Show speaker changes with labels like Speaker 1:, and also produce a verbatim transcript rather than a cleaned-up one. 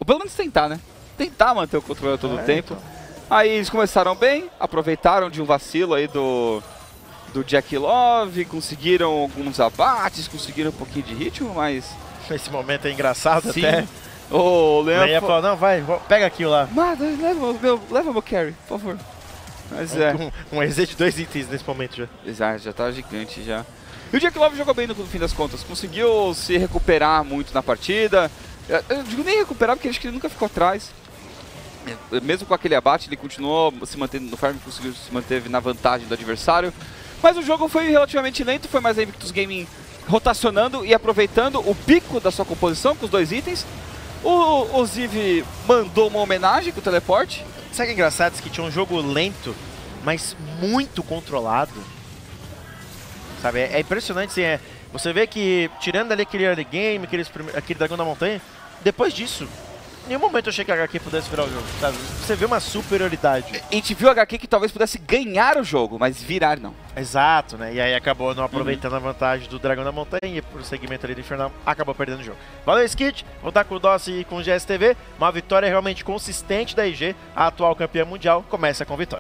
Speaker 1: pelo menos tentar, né? Tentar manter o controle todo o
Speaker 2: é,
Speaker 1: tempo.
Speaker 2: Então.
Speaker 1: Aí eles começaram bem, aproveitaram de um vacilo aí do, do Jack Love, conseguiram alguns abates, conseguiram um pouquinho de ritmo, mas...
Speaker 2: Esse momento é engraçado.
Speaker 1: Sim.
Speaker 2: Até.
Speaker 1: O Leon
Speaker 2: Leia falou, não, vai, pega aquilo lá.
Speaker 1: Mano, leva o meu, leva o meu carry, por favor. Mas é...
Speaker 2: Um, um E Z de dois itens nesse momento já.
Speaker 1: Já, já tá gigante já. E o Jack Love jogou bem no fim das contas, conseguiu se recuperar muito na partida. Eu digo nem recuperar porque acho que ele nunca ficou atrás. Mesmo com aquele abate, ele continuou se mantendo no farm, conseguiu se manteve na vantagem do adversário. Mas o jogo foi relativamente lento, foi mais a Invictus Gaming rotacionando e aproveitando o pico da sua composição com os dois itens. O, o Ziv mandou uma homenagem com o teleporte.
Speaker 2: Sabe o que é engraçado? Isso que tinha um jogo lento, mas muito controlado. Sabe, é, é impressionante, assim, é, você vê que, tirando ali aquele early game, aqueles, aquele Dragão da Montanha, depois disso, em nenhum momento eu achei que a H Q pudesse virar o jogo, sabe? Você vê uma superioridade.
Speaker 1: A gente viu a H Q que talvez pudesse ganhar o jogo, mas virar não.
Speaker 2: Exato, né? E aí acabou não aproveitando uhum. a vantagem do Dragão da Montanha e por segmento ali do Infernal, acabou perdendo o jogo. Valeu, Skit, voltar com o Dossi e com o G S T V, uma vitória realmente consistente da I G, a atual campeã mundial, começa com vitória.